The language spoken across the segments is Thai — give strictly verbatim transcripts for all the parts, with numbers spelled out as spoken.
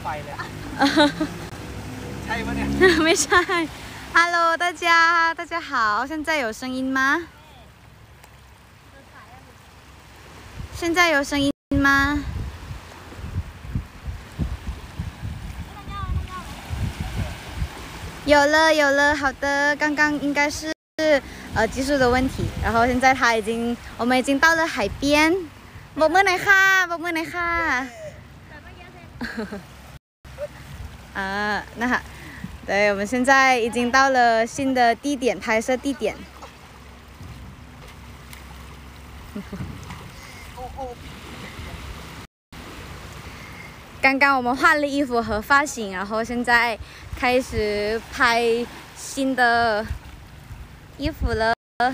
เลยใช่ปะเนี่ยไม่ใช่ Hello 大家大家好，现在有声音吗？现在有声音吗？有了有了，好的，刚刚应该是呃技术的问题，然后现在他已经我们已经到了海边，ปรบมือหน่อยค่ะปรบมือหน่อยค่ะ啊，那好，对，我们现在已经到了新的地点拍摄地点。刚刚我们换了衣服和发型，然后现在开始拍新的衣服了。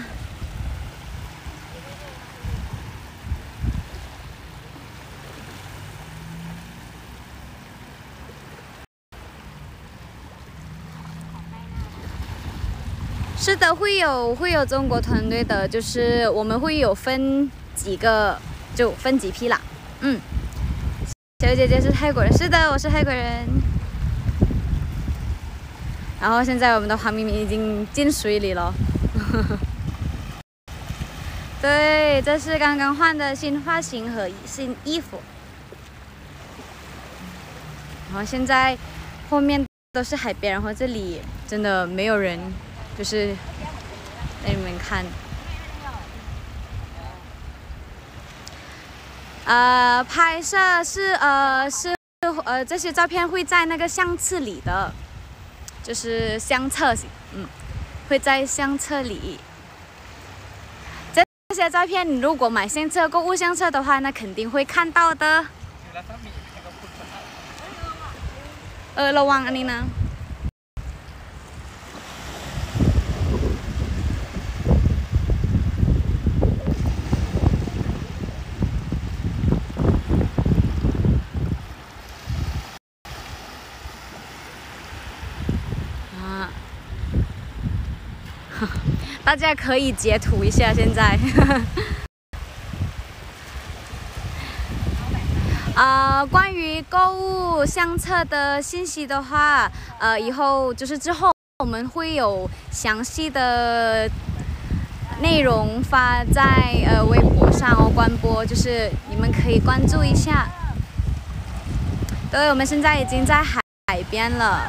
是的，会有会有中国团队的，就是我们会有分几个，就分几批啦。嗯。小姐姐是泰国人，是的，我是泰国人。然后现在我们的黄明明已经进水里了。对，这是刚刚换的新发型和新衣服。然后现在后面都是海边，然后这里真的没有人，就是给你们看。呃，拍摄是呃是呃这些照片会在那个相册里的，就是相册，嗯，会在相册里。这些照片你如果买相册、购物相册的话，那肯定会看到的。呃，ระวังอันนี้นะ大家可以截图一下，现在。呃，关于购物相册的信息的话，呃，以后就是之后我们会有详细的内容发在呃微博上哦，官播，就是你们可以关注一下。对，我们现在已经在海海边了。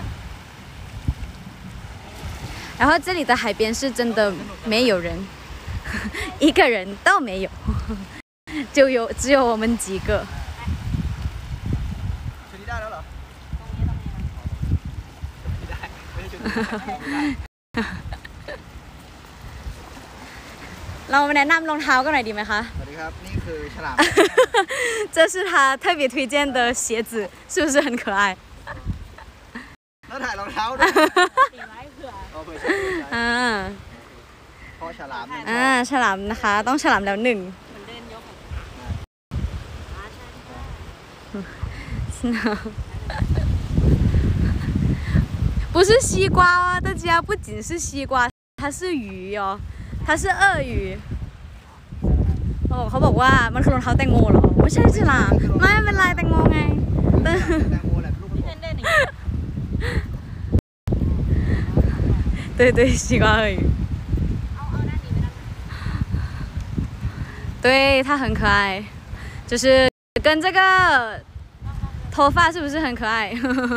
然后这里的海边是真的没有人，一个人都没有，就有只有我们几个。เรามาแนะนำรองเท้ากันหน่อยดีไหมคะสวัสดีครับนี่คือฉลาม这是他特别推荐的鞋子，是不是很可爱？ แล้วถ่ายรองเท้าด้วยอ่าพอฉลามอ่าฉลามนะคะต้องฉลามแล้วหนึ่ง不是西瓜哦，大家不仅是西瓜，它是鱼哦，它是鳄鱼。โอ้เขาบอกว่ามันคือรองเท้าแตงโมเหรอไม่ใช่ฉลามไม่เป็นไรแตงโมไงแตงโมแหละลูก对对，西瓜鳄鱼。对，它很可爱，就是跟这个头发是不是很可爱？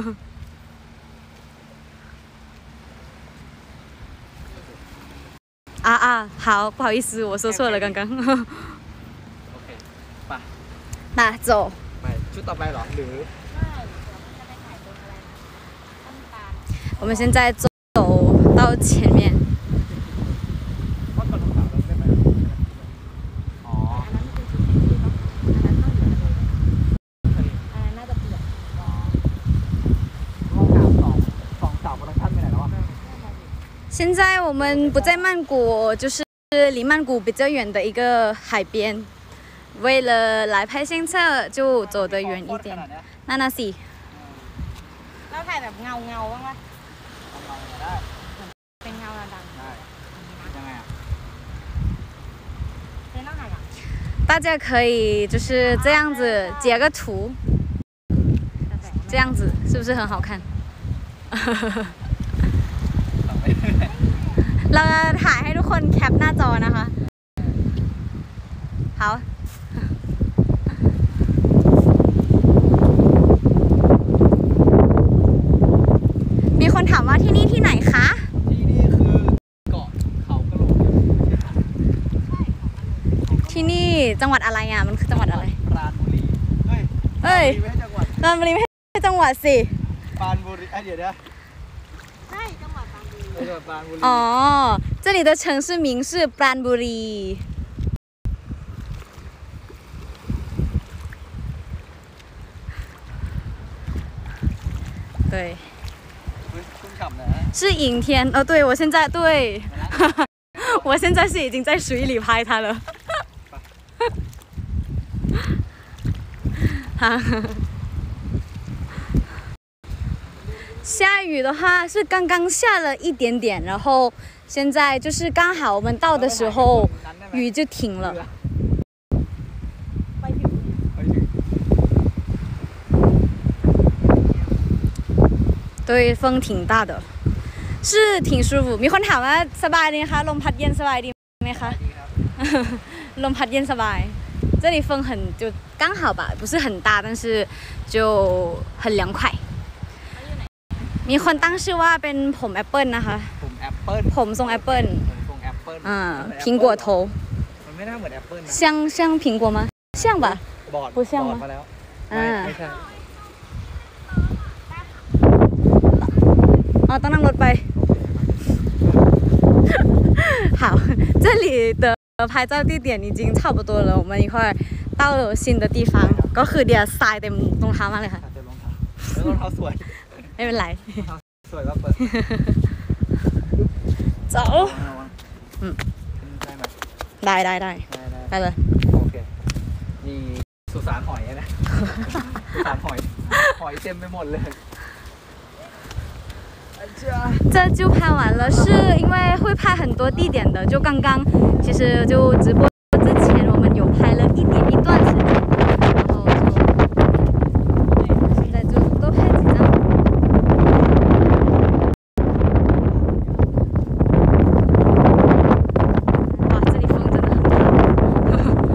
啊啊，好，不好意思，我说错了，刚刚。 OK，ไป那走。 ไปชุดต่อไปเหรอหรือ我们现在走到前面。现在我们不在曼谷，就是离曼谷比较远的一个海边。为了来拍相册，就走得远一点。นั่นน่ะสิแล้วถ่ายแบบเงาเงาบ้างปะเป็นเงาดำได้ยังไงอ่ะเป็นต้องถ่ายอ่ะ大家可以就是这样子截个图。 这样子是不是很好看？เราจะถ่ายให้ทุกคนแคปหน้าจอนะคะ好มีคนถามว่าที่นี่ที่ไหนคะที่นี่คือเกาะเขากระโหลกที่นี่จังหวัดอะไรอ่ะมันคือจังหวัดอะไรปราณบุรีเฮ้ยเอ้ยไม่ใช่จังหวัดราชบุรีไม่ใช่จังหวัดสิปราณบุรีไอ้เดี๋ยวนะใช่จังหวัดบางพลีไม่ใช่ปราณบุรีอ๋อ这里的城市名是ปราณบุรี对เฮ้ยชุ่มฉ่ำนะ是阴天哦对我现在对我现在是已经在水里拍它了下雨的话是刚刚下了一点点，然后现在就是刚好我们到的时候雨就停了。 ไปถึงไปถึง对，风挺大的，是挺舒服。มีคนถามว่าสบายดีคะลมพัดเย็นสบายดีไหมคะดีครับลมพัดเย็นสบาย这里风很就刚好吧，不是很大，但是就很凉快。มีคนตั้งชื่อว่าเป็นผมแอปเปิลนะคะผมแอปเปิ้ลผมทรงแอปเปิลผมทรงแอปเปิ้ลอ่า苹果头มันไม่น่าเหมือนแอปเปิ้ลนะ像像苹果吗？像吧。 บอดผู้เชี่ยวบอมั้ดยมาแล้วอ่าไม่ไม่ใช่哦，ต้องนั่งรถไป 好，这里的拍照地点已经差不多了，我们一会儿到了新的地方，ก็คือเดี๋ยวทรายเต็มรองเท้ามากเลยค่ะอาจจะรองเท้าแล้วรองเท้าสวยไม่เป็นไรสวยว่าเปิดเจ้าระวังอืมได้ไหมได้ได้ได้ได้ได้ไปเลยโอเคนี่สุสานหอยนะ สุสานหอย หอยเต็มไปหมดเลย这就拍完了，是因为会拍很多地点的，就刚刚其实就直播之前我们有拍了一点一段时间，然后就现在就多拍几张。哇，这里风真的很大。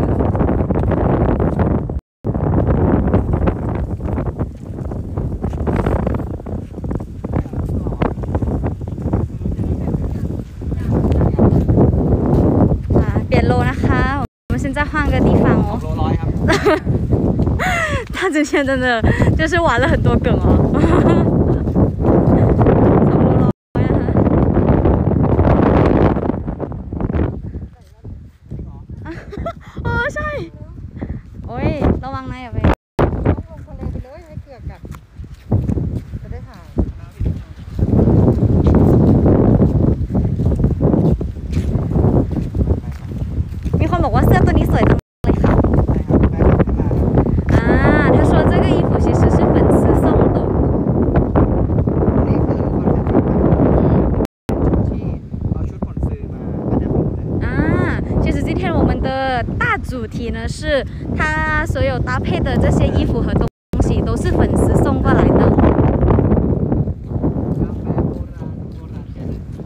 啊，变路นะคะ我们现在换个地方สอง哦。 โลร้อยครับ他之前真的就是玩了很多梗哦。โอ้ใช่โอ้ยระวังนะอย่าไปต้องลงทะเลไปเลยให้เกลือกัดจะได้ถ่ายมีคนบอกว่าเสื้อตัวนี้สวยจังเลยค่ะอ่า他说这个衣服其实是粉丝送的นี่คือคอนเซ็ปต์ที่เอาชุดผลซื้อมาอันนี้ผมเลย啊，其实今天我们的大主题呢是他所有搭配的这些衣服和东西都是粉丝送过来的。我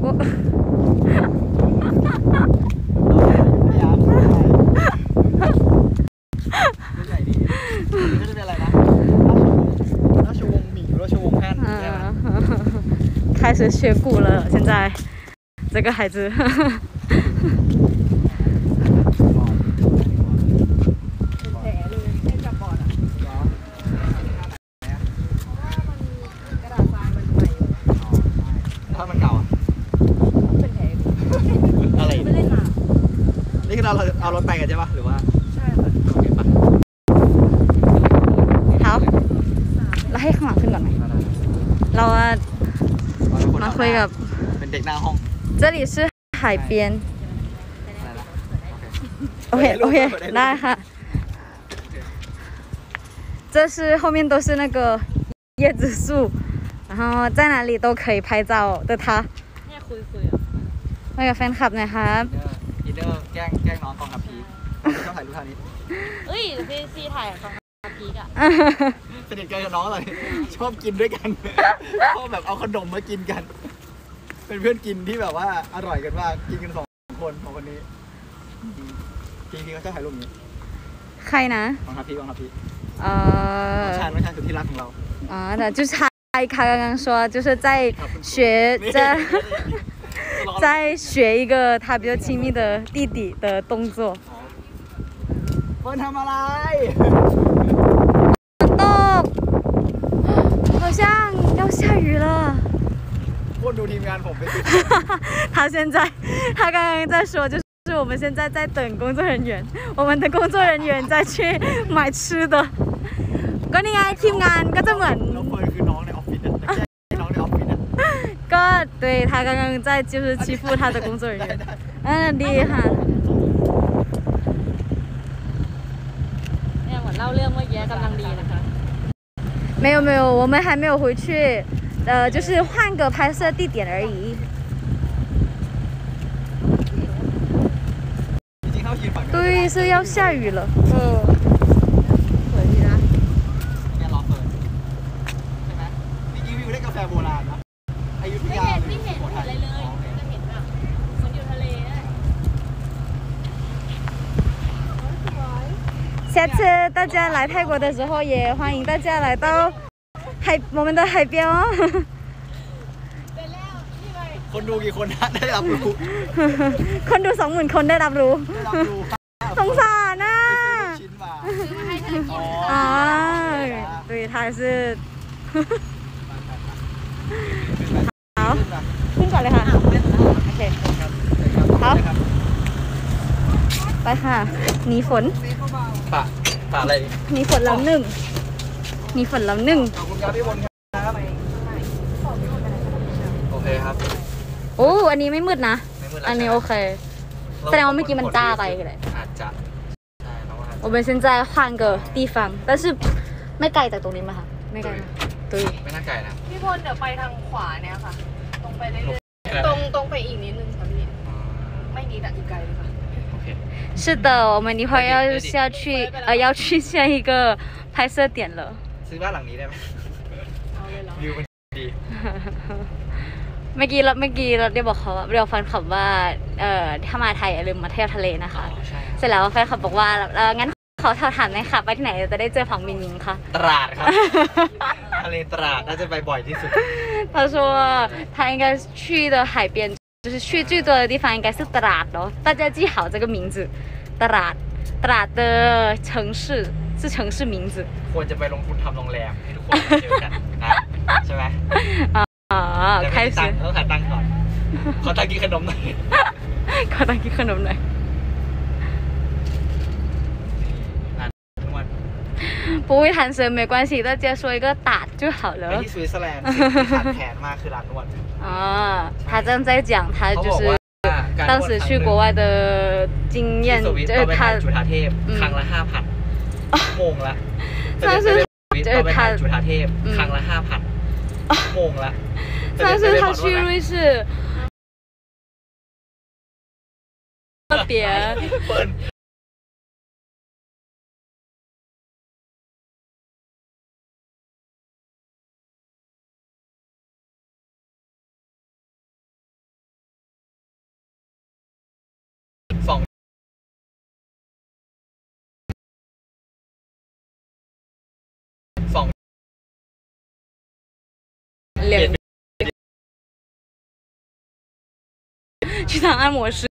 开始学鼓了，现在这个孩子。 ถ้ามันเก่าเป็นแผลอะไรไม่เล่นมานี่คือเราเอารถไปกันใช่ปะหรือว่าใช่ค่ะโอเคปะ好，เราให้ข้างหลังขึ้นก่อนไหมเรามาคุยกับเป็นเด็กหน้าห้อง这里是海边。OK OK，来哈。这是后面都是那个椰子树，然后在哪里都可以拍照的他。 เนี่ยคุยคุยอ่ะคุยกับแฟนคลับหน่อยครับอินเดอร์แกล้งแกล้งน้องกองทัพพีเขาชอบถ่ายรูปท่านี้เอ้ยพี่ซีถ่ายของพีกอ่ะสนิทกันกับน้องเลยชอบกินด้วยกันชอบแบบเอาขนมมากินกัน เป็นเพื่อนกินที่แบบว่าอร่อยกันมากกินกันสองคนของคนนี้พี่พี่ก็ชอบถ่ายรูปนี้ใครนะของทัพพี่ของทัพพี่เออน้องชายน้องชายสุดที่รักของเรา啊，那就是他，他刚刚说就是在学在在学一个他比较亲密的弟弟的动作。 เฟิร์นทำอะไรตก好像要下雨了。 คนดูทีมงานผมไป他现在他刚刚在说就是我们现在在等工作人员我们的工作人员再去买吃的ก็นี่ไงทีมงานก็จะเหมือนน้องเฟิร์นคือน้องในออฟฟิศนะน้องในออฟฟิศนะก็对他刚刚在就是欺负他的工作人员嗯ดีค่ะเนี่ยเหมือนเล่าเรื่องเมื่อกี้กำลังดีนะคะ没有没有我们还没有回去呃就是换个拍摄地点而已对是要下雨了嗯โบราณนะอยุธยาไม่เห็นอะไรเลยก็เห็นแบบมันอยู่ทะเล下次大家来泰国的时候也欢迎大家来到海我们的海边哦คนดูกี่คนได้รับรู้คนดูสองหมื่นคนได้รับรู้สงสารนะอ๋อ对他是好ขึ้นก่อนเลยค่ะโอเคครับไปค่ะหนีฝนป่าป่าอะไรหนีฝนแล้วหนึ่งหนีฝนแล้วหนึ่งขอบคุณครับพี่บนครับโอเคครับโอ้อันนี้ไม่มืดนะอันนี้โอเคแสดงว่าเมื่อกี้มันจ้าไปเลยอาจจะใช่เพราะว่า我们现在换个地方但是ไม่ไกลจากตรงนี้ไหมคะไม่ไกลตุ้ยไม่น่าไกลนะพี่พลเดี๋ยวไปทางขวาเนี่ยค่ะตรงไปเรื่อยๆตรงตรงไปอีกนิดนึงค่ะพี่ไม่นิดอ่ะอีกไกลเลยค่ะ是的我们一会儿要要去呃要去下一个拍摄点了ซื้อบ้านหลังนี้ได้ไหมเอาเลยเหรอวิวมันดีเมื่อกี้เราเมื่อกี้เราได้บอกเขาเราฟันขับว่าเอ่อถ้ามาไทยอย่าลืมมาเที่ยวทะเลนะคะเสร็จแล้วแฟนขับบอกว่าเอองั้นเขาถามหน่อยค่ะไปที่ไหนจะได้เจอผังมินมิงค่ะตราดครับทะเลตราดน่าจะไปบ่อยที่สุด他说他应该去的海边就是去最多的地方应该是ตราด哦大家记好这个名字ตราดตราด的城市是城市名字ควรจะไปลงทุนทำโรงแรมให้ทุกคนเจอกันนะใช่ไหมอ๋อใครซื้อต้องขายตังค์ก่อนขอตังค์กินขนมหน่อยขอตังค์กินขนมหน่อย不会弹舌没关系大家说一个打就好了ไปที่สวิตเซอร์แลนด์ขาดแขนมากคือร้านนวดอ่า他正在讲他就是当时去国外的经验就是他จุฬาเทพครั้งละห้าพันโมงละ上次就是他จุฬาเทพครั้งละห้าพันโมงละ上次他去瑞士特别สองสอง脸去趟按摩师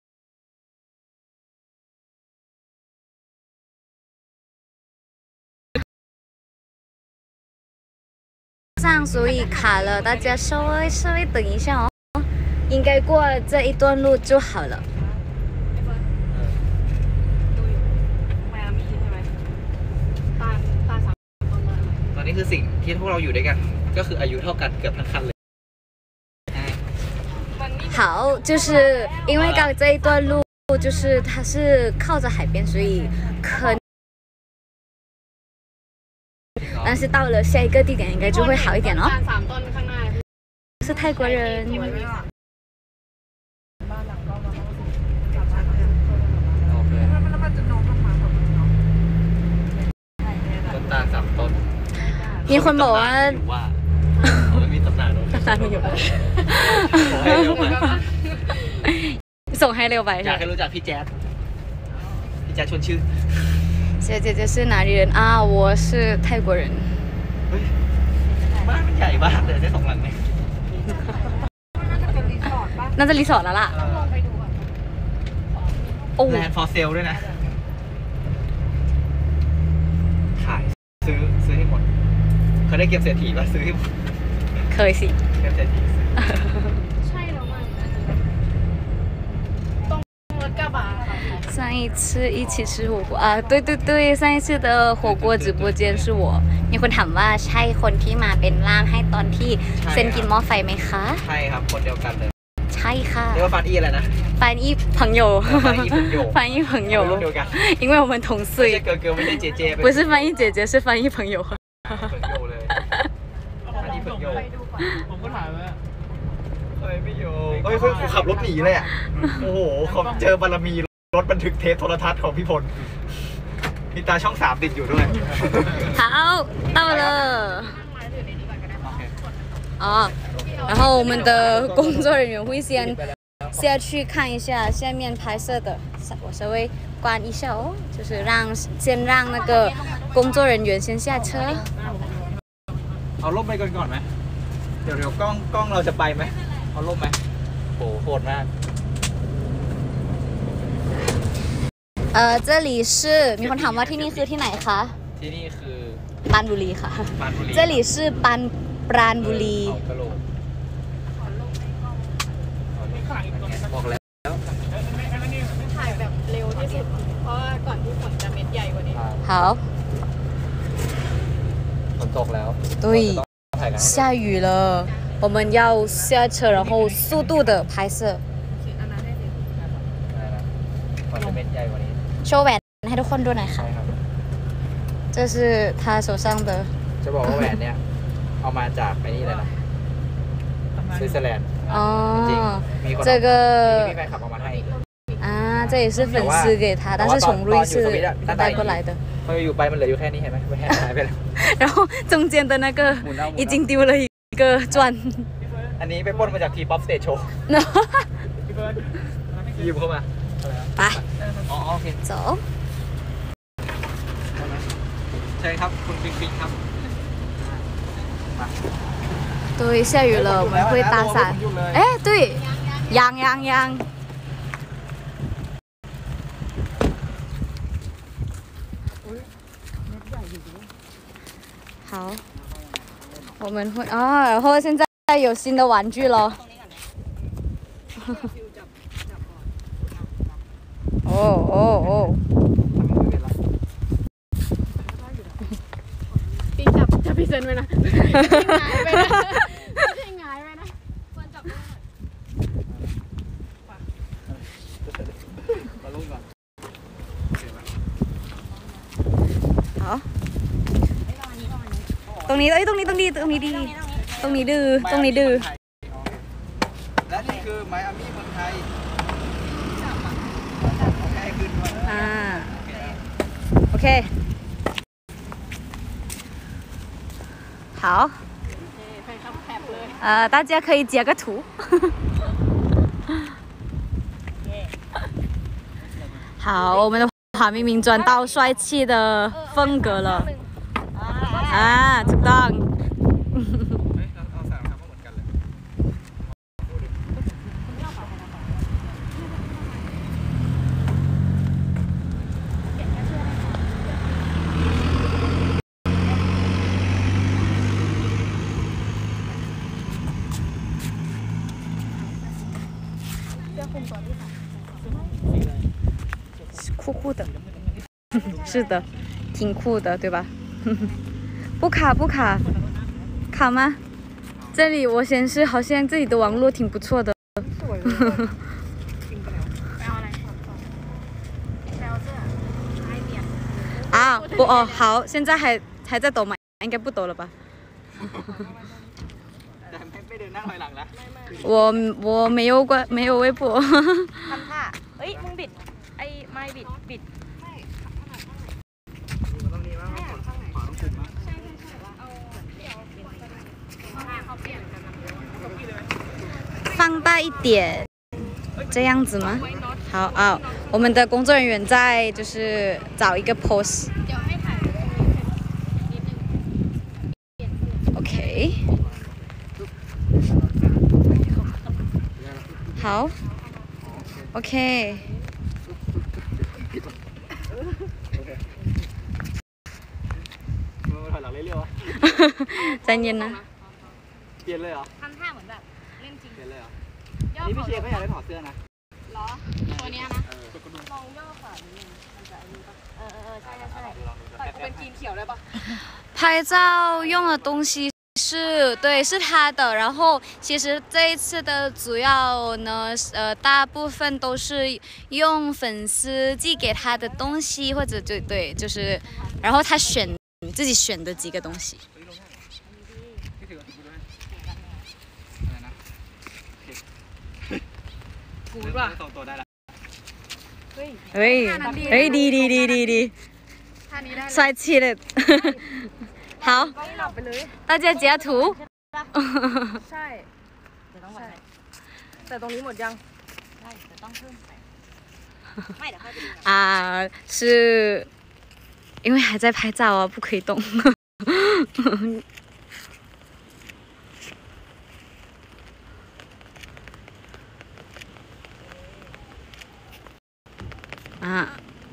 上所以卡了大家稍微稍微等一下哦应该过这一段路就好了ตอนนี้คือสิ่งที่พวกเราอยู่ด้วยกันก็คืออายุเท่ากันเกือบทั้งคันเลย好就是因为刚这一段路就是它是靠着海边所以可但是到了下一个地点应该就会好一点哦是泰国人ต้นตาลสามต้นมีคนบอกว่าว่ามันมีตำนานตำนานมันอยู่ส่งให้เร็วไปส่งให้เร็วไปอยากให้รู้จักพี่แจ๊ดพี่แจ๊ดชวนชื่อ姐姐姐是哪里人啊？我是泰国人。 เฮ้ยบ้านมันใหญ่มากเลยได้สองหลังไหมน่าจะรีสอร์ทแล้วล่ะลงไปดูก่อนโอ้แลนด์ฟอร์เซลด้วยนะ ขายซื้อซื้อให้หมดเขาได้เก็บเศรษฐีป่ะซื้อให้หมดเคยสิเก็บเศรษฐีซื้อใช่แล้วมั้งตรงรถกระบะค่ะ上一次一起吃火锅啊，对对对，上一次的火锅直播间是我。มีคนถามว่าใช่คนที่มาเป็นล่ามให้ตอนที่เซนกินหม้อไฟไหมคะใช่ครับคนเดียวกันเลยใช่ค่ะเรียกว่าฟันอีอะไรนะ翻译朋友翻译朋友翻译朋友รุ่นเดียวกัน因为我们同ไม่ใช่岁เกิร์ลเกิร์ลไม่ใช่เจเจ不是翻译姐姐是翻译朋友เผิงโยเลยฟันอีเผิงโยไปดูก่อนผมก็ถ่ายไว้อะเฮ้ยไม่โยเฮ้ยเพิ่งขับรถหนีเลยอ่ะโอ้โหเขาเจอบารมีรถบันทึกเทปโทรทัศน์ของพี่พลมีตาช่องสามติดอยู่ด้วย好到了哦然后我们的工作人员会先下去看一下下面拍摄的我稍微关一下哦就是让先让那个工作人员先下车เอาล่มไปก่อนก่อนไหมเดี๋ยวเดี๋ยวกล้องกล้องเราจะไปไหมเอาล่มไหมโหโหดมากเอ่อ这里是มีคนถามว่าที่นี่คือที่ไหนคะที่นี่คือปรานบุรีค่ะปรานบุรี这里是ปรานปรานบุรีเขากะโหลกบอกแล้วถ่ายแบบเร็วที่สุด เพราะว่าก่อนที่ฝนจะเม็ดใหญ่กว่านี้好ฝนตกแล้ว对ถ่ายกัน下雨了我们要下车然后速度的拍摄อันนั้นให้สิฝนจะเม็ดใหญ่กว่านี้โชว์แหวนให้ทุกคนดูหน่อยค่ะใช่ครับ这是他手上的จะบอกว่าแหวนเนี่ยเอามาจากไอ้นี่เลยนะสวิตเซอร์แลนด์哦จริงมีคน这个มีแฟนขับเอามาให้啊这也是粉丝给他但是从瑞士带过来的พออยู่ไปมันเหลืออยู่แค่นี้เห็นไหมไม่แห้หายไปแล้ว然后中间的那个已经丢了一个钻อันนี้ไปปล้นมาจากทีป๊อปสเตจโชว์ยืมเข้ามาไปอ๋อโอเค走ใช่ครับคุณปิ๊งปิ๊งครับ对下雨了我们会搭伞哎对ยังยังยัง好我们会啊然后现在有新的玩具了哦哦哦พี่จับจับพี่เซนไว้นะไม่ใช่หงายไปนะไม่ใช่หงายไปนะควรจับด้วยมาลุ้นก่อน好ตรงนี้เอ้ยตรงนี้ตรงนี้ตรงนี้ดีตรงนี้ดื้อตรงนี้ดื้อและนี่คือไมอามี่เมืองไทยโอเคขึ้นมาอ่าโอเค好แฟนคลับแคปเลย呃大家可以截个图好我们的华明明转到帅气的风格了อ่าถูกต้องเฮ้ยเราเอาสามคำว่าเหมือนกันเลย酷酷的是的挺酷的对吧不卡不卡卡吗这里我显示好像这里的网络挺不错的啊不哦好现在还还在抖吗应该不抖了吧แต่ไม่ไม่เดินหน้าถอยหลังนะ我我没有关没有微博ทำท่าเอ้ย มึงบิด ไอ้ไม่บิด บิดมันต้องนี่มั้งขวาต้องคุมมั้ง放大一点，这样子吗？好啊，我们的工作人员在就是找一个 pose。 เดี๋ยวให้ถ่ายตรงนี้นิดนึงเปลี่ยนเสื้อ OK。好。OK。 มือถอยหลังเรื่อยๆวะใจเย็นนะเปลี่ยนเลยเหรอทำท่าเหมือนแบบเล่นจริงเปลี่ยนเลยเหรอย่อนี่เข่าพี่เชียร์เขาอยากได้ถอดเสื้อนะเหรอตัวเนี้ยนะเออลองย่อขานิดนึงมันจะอันนี้ปะเออเออเออใช่ใช่ใช่ใส่เป็นจีนเขียวได้ปะ拍照用的东西是对，是他的。然后其实这一次的主要呢，呃，大部分都是用粉丝寄给他的东西，或者就对，就是，然后他选自己选的几个东西。 พี่ถือถือด้วยอะไรนะกูดว่ะสองตัวได้ละ哎哎，ดีดีดีดีดีท่านี้ได้เลย帅气的。好， หลับไปเลย大家截图。 ใช่เดี๋ยวต้องวัดให้แต่ตรงนี้หมดยังได้เดี๋ยวต้องเพิ่มไปไม่เดี๋ยวค่อยไปดู啊，是因为还在拍照啊，不可以动。啊，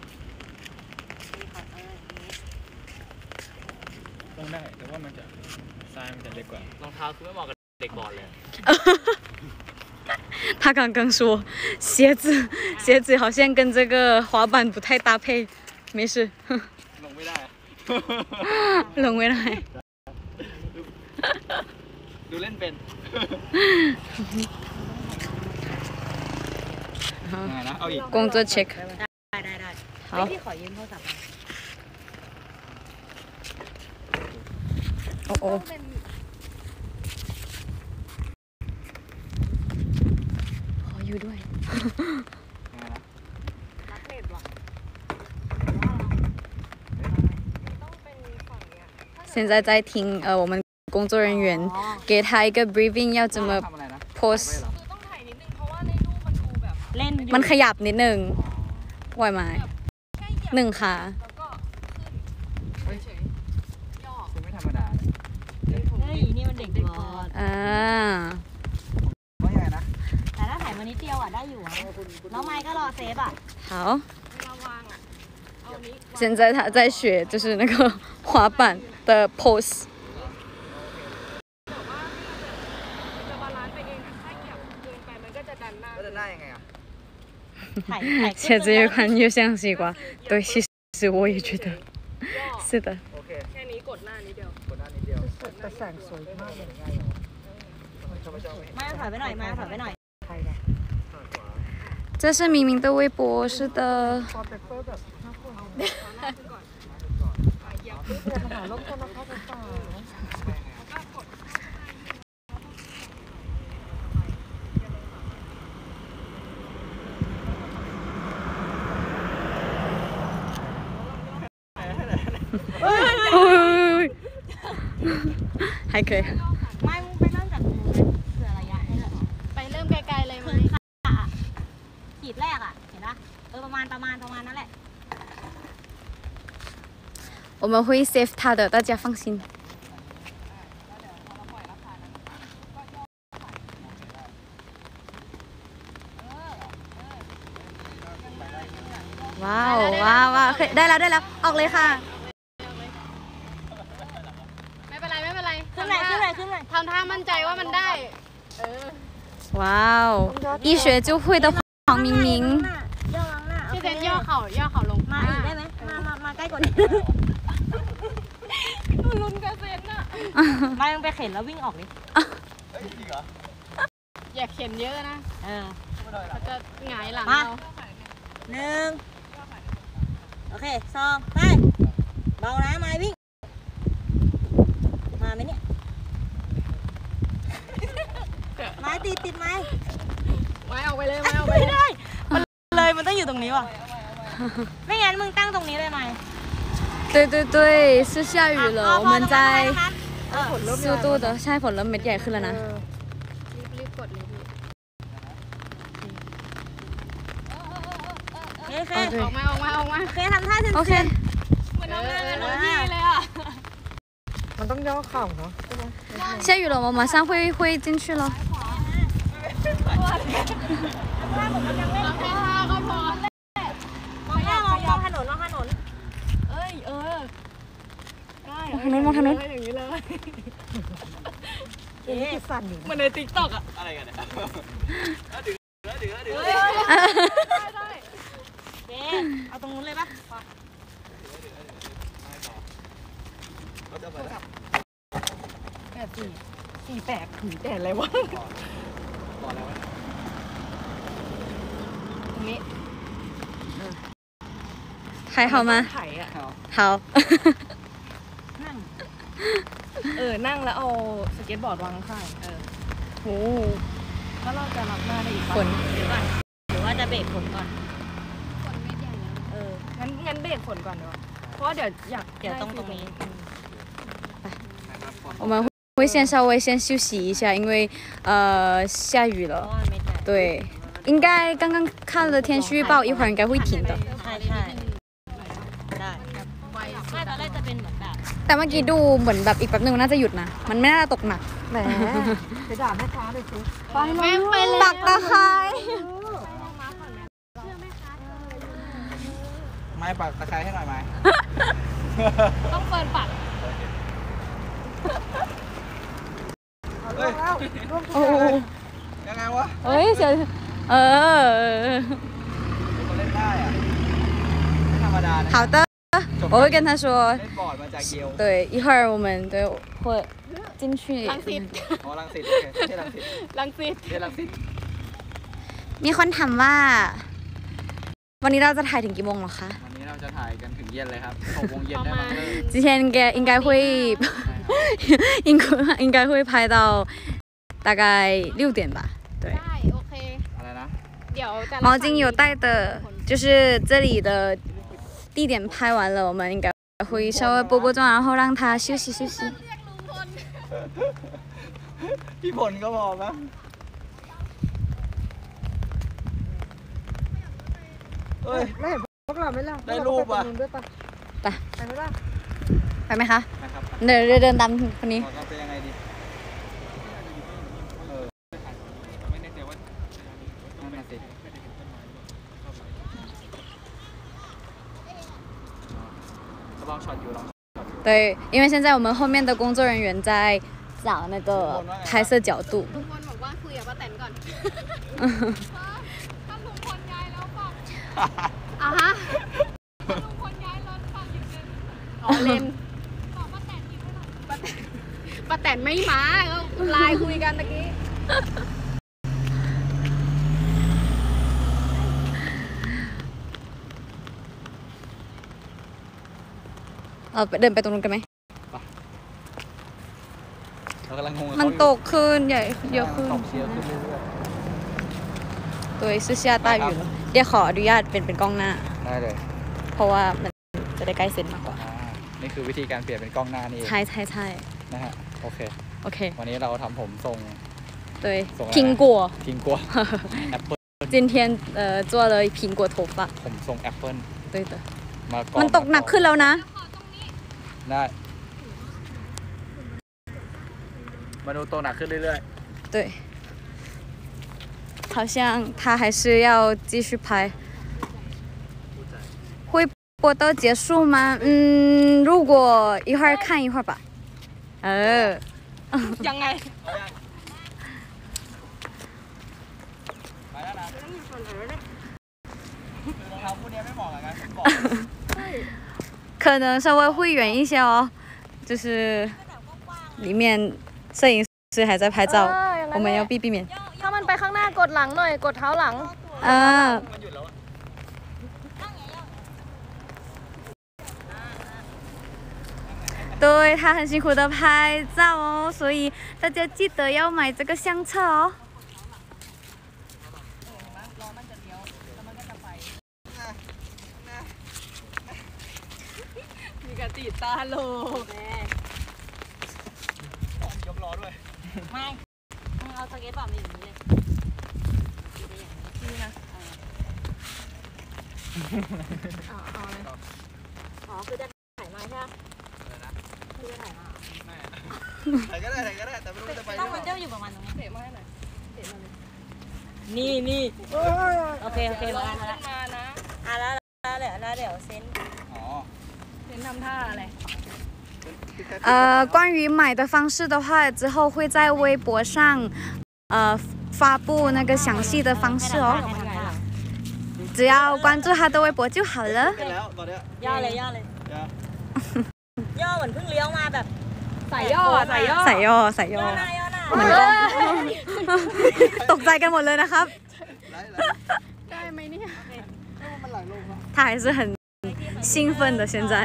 ต้องได้แต่ว่ามันจะทรายมันจะเล็กกว่ารองเท้าคือไม่เหมาะกับเด็กบอลเลย他刚刚说鞋子鞋子好像跟这个滑板不太搭配，没事。 ลงไม่ได้ลงไม่ได้ดูเล่นเป็นยังไงนะเอาอีก工作 check。 ได้ได้ได้好。 พี่ขอยืมโทรศัพท์โอ้โอ้ขออยู่ด้วยยังไงนะรักเน็ตว่ะต้องเป็นฝั่งเนี้ย现在在听呃我们工作人员给他一个 briefing 要怎么ทำอะไรนะ pose คือต้องถ่ายนิดนึงเพราะว่าในรูปมันดูแบบเล่นอยู่มันขยับนิดนึงไหวไหมแค่เหยียบหนึ่งขาแล้วก็ขึ้นเฉยๆย่อคือไม่ธรรมดาเลยเฮ้ยนี่มันเด็กบอลอ่าว่ายังไงนะแต่ถ้าถ่ายมานิดเดียวอ่ะได้อยู่อ่ะแล้วไมค์ก็รอเซฟอ่ะ好เวลาวางอ่ะเอาอันนี้วาง现在他在学就是那个滑板的 pose แต่ว่ามันจะบาลานซ์ไปเองอะถ้าเหยียบเกินไปมันก็จะดันหน้าก็จะได้ยังไงอ่ะถ่ายถ่าย鞋子越看越像西瓜对其实我也觉得ย่อ是的โอเคแค่นี้กดหน้านิดเดียวกดด้านนิดเดียวแต่แสงสวยมากเลยง่ายเหรอชอบไม่ชอบไม่มาถอยไปหน่อยมาถอยไปหน่อย这是明明的微博是的 还可以ไม่มึงไปเริ่มจากตรงนู้นเลยเผื่อระยะให้เลยไปเริ่มไกลๆเลยมันขีดแรกอ่ะ เห็นปะเออประมาณประมาณประมาณนั่นแหละ我们会 save 他的大家放心ว้าวว้าวว้าวได้แล้วได้แล้วออกเลยค่ะไม่เป็นไรไม่เป็นไรขึ้นเลยขึ้นเลยขึ้นเลยทำท่ามั่นใจว่ามันได้ เออ哇哦一学就会的黄明明ย่อล้างหน้าพี่เซนย่อเข่าย่อเข่าลงมาอีกได้ไหมมามามาใกล้กว่านี้ลุ้นกับเซนอะมามึงไปเข็นแล้ววิ่งออกดิเฮ้ยจริงเหรออย่าเข็นเยอะนะเออเขาจะหงายหลังมาเราหนึ่งโอเคสองไปเบานะไม้วิ่งมาไหมเนี่ยไม้ติดติดไม้ไม้ออกไปเลยไม้ออกไปไม่เลยได้มันเลยมันต้องอยู่ตรงนี้ว่ะไม่งั้นมึงตั้งตรงนี้เลยไหม对对对是下雨了我们在เออ速度的ใช่ฝนเริ่มเม็ดใหญ่ขึ้นแล้วนะรีบรีบกดเลยพี่โอเค哦对ออกมาออกมาออกมาโอเคทำท่าเซน ，OK。 เหมือนน้องนางน้องพี่เลยอ่ะมันต้องย่อเข่าเนาะ下雨了，我马上会会进去了。 เราแค่ท่าก็พอมองหน้ามองมองถนนมองถนนเอ้ยเออได้มองทางนู้นมองทางนู้นอย่างนี้เลยเอ๊ะสั่นอยู่เหมือนในติ๊กต็อกอ่ะอะไรกันเนี่ยดื้อดื้อดื้อเฮ้ยได้ได้เอ๊ะเอาตรงนู้นเลยปะเขาจะไปแล้วแปดสี่สี่แปดผีแต่อะไรวะบอกแล้วว่าตรงนี้还好吗？ ไถ่อ่ะ好。 นั่งเออนั่งแล้วเอาสเก็ตบอร์ดวางข้างๆเออ哦， แล้วเราจะรับหน้าได้อีกปะฝนเดี๋ยวก่อนหรือว่าจะเบรกฝนก่อนเอองั้นงั้นเบรกฝนก่อนดีกว่าเพราะว่าเดี๋ยวอยากเดี๋ยวตรงตรงนี้我们会先稍微先休息一下，因为呃下雨เพราะ了。 ว่าไม่ได้对，应该刚刚看了天气预报，一会儿应该会停的。 ใช่ใช่ได้ไม่ตอนแรกจะเป็นเหมือนแบบแต่เมื่อกี้ดูเหมือนแบบอีกแป๊บนึงมันน่าจะหยุดนะ มันไม่น่าจะตกหนักแหมไปด่าแม่ค้าเลยสิแม่งไปเลยปักตะไคร้ไม้ปักตะไคร้ให้หน่อยไหมต้องเปิดปัดเฮ้ยโอ้โหยังไงวะเฮ้ยเสียเออคนเล่นได้อะไม่ธรรมดานะ好的，我会跟他说， เล่นบอร์ดมาจากเกียว对，一会儿我们对会进去。 ลังสิตอ๋อรังสิตโอเคไม่ใช่รังสิตลังสิตเรียนรังสิตมีคนถามว่า วันนี้เราจะถ่ายถึงกี่โมงเหรอคะวันนี้เราจะถ่ายกันถึงเย็นเลยครับหกโมงเย็นได้มั้งเลย今天应该应该会应该应该会拍到大概六点吧。对， ได้โอเคอะไรนะเดี๋ยวจะ毛巾有带的，就是这里的地点拍完了，我们应该会稍微播播状，然后让他休息休息。 พี่ผลก็บอกนะเฮ้ยไม่เห็นพวกเราไหม่ล่ะได้รูปอ่ะพวกเราไปตรงนู้นด้วยปะไปไปไหมล่ะไปไหมคะนะครับเดินเดินเดินตามคนนี้เราเป็นยังไงดีเออไม่แน่ใจว่านั่นน่ะสิลองช็อตอยู่ลอง对，因为现在我们后面的工作人员在找那个拍摄角度。 ลุงพลบอกว่าคุยกับป้าแตนก่อนถ้าลุงพลย้ายแล้วฝั่งอ่ะฮะลุงพลย้ายรถฝั่งหยิบเลนอ๋อเลนบอกป้าแตนหยิบให้หน่อยป้าแตนป้าแตนไม่มาก็ไลน์คุยกันตะกี้เราเดินไปตรงนู้นกันไหมเรากำลังงงกับมันเขาอยู่ตกขึ้นใหญ่เยอะขึ้นตกเชียร์ขึ้นเรื่อย对是下大雨了เดี๋ยวขออนุญาตเป็นเป็นกล้องหน้าๆได้เลยเพราะว่ามันจะได้ใกล้เซนมากกว่าอ่านี่คือวิธีการเปลี่ยนเป็นกล้องหน้านี่เองใช่ใช่ใช่นะฮะโอเคโอเควันนี้เราทำผมทรง对ส่งอะไรนะ苹果ทิ้งกัวแอปเปิล今天呃做了苹果头发ผมทรงแอปเปิล对的มาก่อนมันตกหนักขึ้นแล้วนะได้มาดูตกหนักขึ้นเรื่อย对好像他还是要继续拍会播到结束吗嗯如果一会儿看一会儿吧เออยังไงๆไปแล้วนะรองเท้าคู่นี้ไม่เหมาะกับการขึ้นบอร์ด可能稍微会远一些哦，就是里面摄影师还在拍照，我们要避避免。 ถ้ามันไปข้างหน้ากดหลังหน่อยกดเท้าหลัง啊， มันหยุดแล้วอะ对他很辛苦的拍照哦，所以大家记得要买这个相册哦。 มีกระติตาโลยกล้อด้วยไม่มึงเอาสเก็ตบอร์ดมาอย่างนี้เลยนี่นะเอาเอาเลยอ๋อคือจะถ่ายมาใช่ไหมคือจะถ่ายมาไม่ถ่ายก็ได้ถ่ายก็ได้แต่ไม่รู้จะไปหต้รือ อง เปมันล่าเจ้าอยู่ประมาณตรงนี้เตะมาให้หน่อยเตะมาเลยนี่นี่โอ้ยโอเคโอเคลมาองแล้วขึ้นมานะอ่ะแล้วแล้วเดี๋ยวแล้วเดี๋ยวเซนอ๋อเห็นทำท่าอะไร呃，关于买的方式的话，之后会在微博上呃发布那个详细的方式哦，只要关注他的微博就好了。 กันแล้วตอนเนี้ยย่อเลยย่อเลยอย่าย่อเหมือนเพิ่งเลี้ยวมาแบบใส่ย่อใส่ย่อใส่ย่อใส่ย่ย่ออหน้าย่อหน้าเหมือนกันตกใจกันหมดเลยนะครับไล่ไล่ได้ไหมเนี่ยมันไหลลงอ่ะ他还是很兴奋的现在。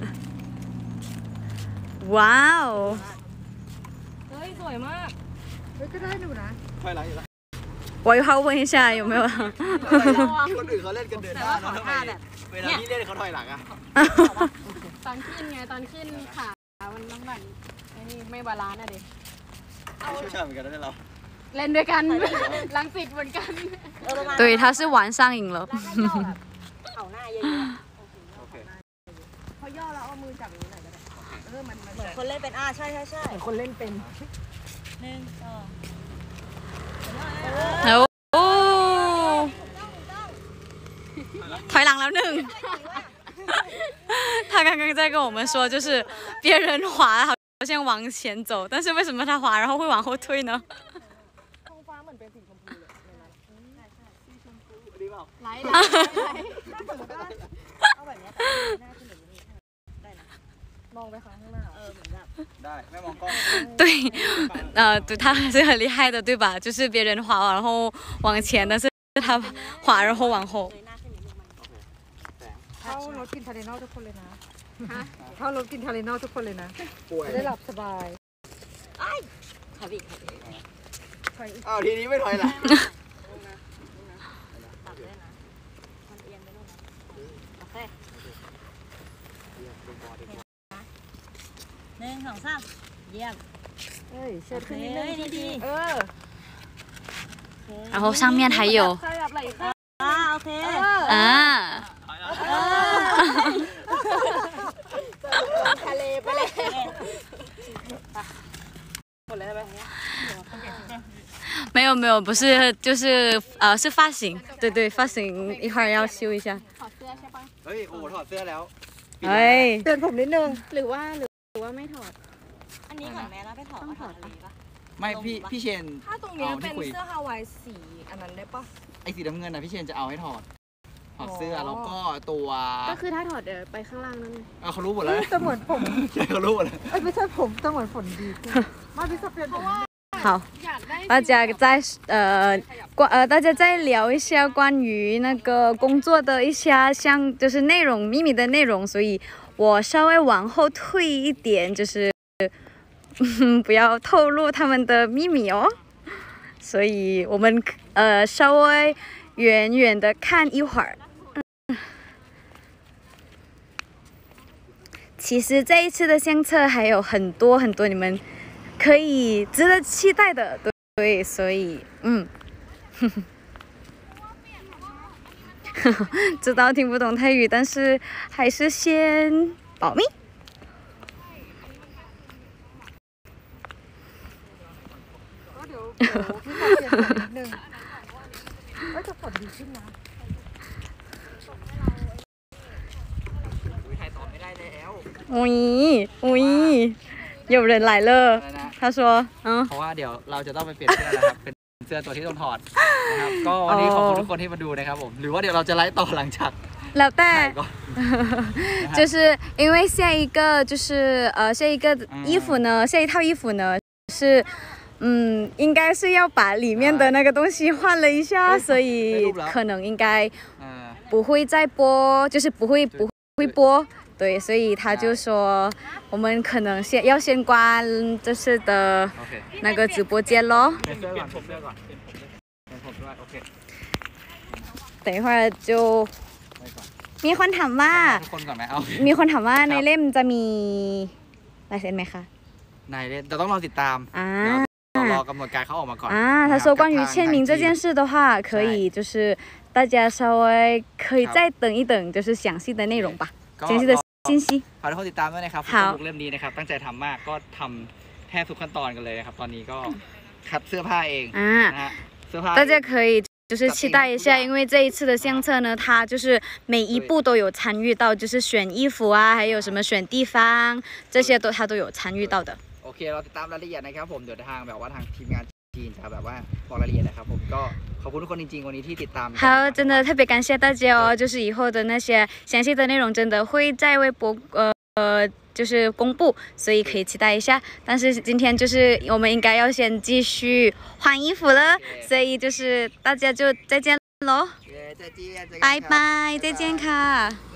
哇哦！ เฮ้ยสวยมากเฮ้ยก็ได้หนูนะถอยหลังอยู่แล้ว我一会儿问一下有没有。 คนอื่นเขาเล่นกันเดินหน้าเนาะทำไมเวลาที่เล่นเขาถอยหลังอ่ะตอนขึ้นไงตอนขึ้นขามันต้องแบบไอ้นี่ไม่บาลานซ์อะดิเชี่ยวชาญเหมือนกันนะเราเล่นด้วยกันลังสิตเหมือนกันเออประมาณ对，他是玩上瘾了。 แล้วถ้าย่อแบบเข่าหน้าเยอะโอเคพอย่อแล้วเอามือจับอย่างนี้หน่อยก็ได้เออมันมันๆเหมือนคนเล่นเป็นอ่าใช่ใช่ใช่คนเล่นเป็นหนึ่งสอง哦，ถอยหลังแล้วหนึ่ง 他刚刚在跟我们说，就是别人滑好像往前走，但是为什么他滑然后会往后退呢？ ท้องฟ้าเหมือนเป็นสีชมพูเลยในนั้นดีเปล่าไหลไหลไหลเอาแบบนี้แต่หน้าขึ้นแบบนี้ได้นะมองไปข้างหน้าเออเหมือนแบบได้ไม่มองกล้อง对，呃，对，他还是很厉害的，对吧？就是别人滑然后往前，但是他滑然后往后。 เลยหน้าขึ้นนิดนึงมันเข้ารถกินทาเลนอลทุกคนเลยนะเข้ารถกินทาเลนอลทุกคนเลยนะป่วยจะได้หลับสบายขับอีกขับอีกอ้าวทีนี้ไม่ถอยหลังตัดด้วยนะมันเอียงไปนู่นนะโอเคหนึ่งสองสามเยี่ยมเฮ้ยเช็ดโอเคขึ้นนิดนึงดีดีเออ然后上面还有ขยับไหล่ข้างอ่าโอเค啊， ทะเลไปเลย没有没有，不是，就是呃是发型，对对，发型一会儿要修一下。 ถอดเสื้อใช่ปะเฮ้ยโอ้ถอดเสื้อแล้ว哎， เตือนผมนิดนึงหรือว่าหรือว่าไม่ถอดอันนี้ก่อนแม่แล้วไปถอดก็ถอดทะเลปะไม่พี่พี่เชนถ้าตรงเนี้ยเอาที่เป็นคุยเสื้อฮาวายสีอันนั้นได้ปะไอ้สีน้ำเงินนะพี่เชนจะเอาให้ถอดถอดเสื้ออ๋อแล้วก็ตัวก็คือถ้าถอดเดี๋ยวไปข้างล่างนั่นเออเขารู้หมดแล้วแต่เหมือนผมใช่เขารู้หมดแล้วเอ้ยไม่ใช่ผมแต่เหมือนฝนดีขึ้นมาพี่สเปียนผม好， อยากได้大家再呃关呃大家再聊一下关于那个工作的一些像就是内容秘密的内容，所以我稍微往后退一点，就是不要透露他们的秘密哦。所以我们呃稍微远远的看一会儿。其实这一次的相册还有很多很多你们可以值得期待的，对，对所以嗯，知道听不懂泰语，但是还是先保密。 ก็เดี๋ยวเดี๋ยวพี่สเปียนผมนิดนึงเอ้ยแต่ฝนดีขึ้นนะถ่ายต่อไม่ได้แล้ว喂喂，有人来了。 อะไรนะ他说，嗯， เพราะว่าเดี๋ยวเราจะต้องไปเปลี่ยนเสื้อแล้วครับ เป็นเสื้อตัวที่ต้องถอดนะครับ ก็วันนี้ขอบคุณทุกคนที่มาดูนะครับผม หรือว่าเดี๋ยวเราจะไลฟ์ต่อหลังจาก老ถ่าย戴ก่อน就是因为下一个就是呃下一个衣服呢，下一套衣服呢是。嗯，应该是要把里面的那个东西换了一下，所以可能应该เออ不会再播，就是不会不会播，对，所以他就说我们可能先要先关这次的โอเค那个直播间咯， เปลี่ยนเสื้อก่อนผมเสื้อก่อนเปลี่ยนผมด้วยเปลี่ยนผมด้วยโอเค等一会儿就ไปก่อนมีคนถามว่าทุกคนก่อนไหมเอามีคนถามว่าในเล่มจะมีลายเซ็นไหมคะนายเล่นแต่ต้องรอติดตามอ่าเดี๋ยวรอกำหนดการเขาออกมาก่อน啊，他说关于签名这件事的话，可以就是大家稍微可以再等一等，就是详细的内容吧，详细的信息。 ฝากทุกคนติดตามด้วยนะครับครับบุ๊กเล่มนี้นะครับตั้งใจทำมากก็ทำแทบทุกขั้นตอนกันเลยนะครับตอนนี้ก็คัดเสื้อผ้าเองนะฮะเสื้อผ้า大家可以就是期待一下，因为这一次的相册呢，它就是每一步都有参与到，就是选衣服啊，还有什么选地方，这些都它都有参与到的。 โอเคเราติดตามรายละเอียดนะครับผมเดี๋ยวทางแบบว่าทางทีมงานจีนจะแบบว่าบอกรายละเอียดนะครับผมก็ขอบคุณทุกคนจริงๆวันนี้ที่ติดตาม好，真的特别感谢大家哦，就是以后的那些详细的内容真的会在微博呃呃就是公布，所以可以期待一下。但是今天就是我们应该要先继续换衣服了，所以就是大家就再见喽， เย้再见再见拜拜，再见ค่ะ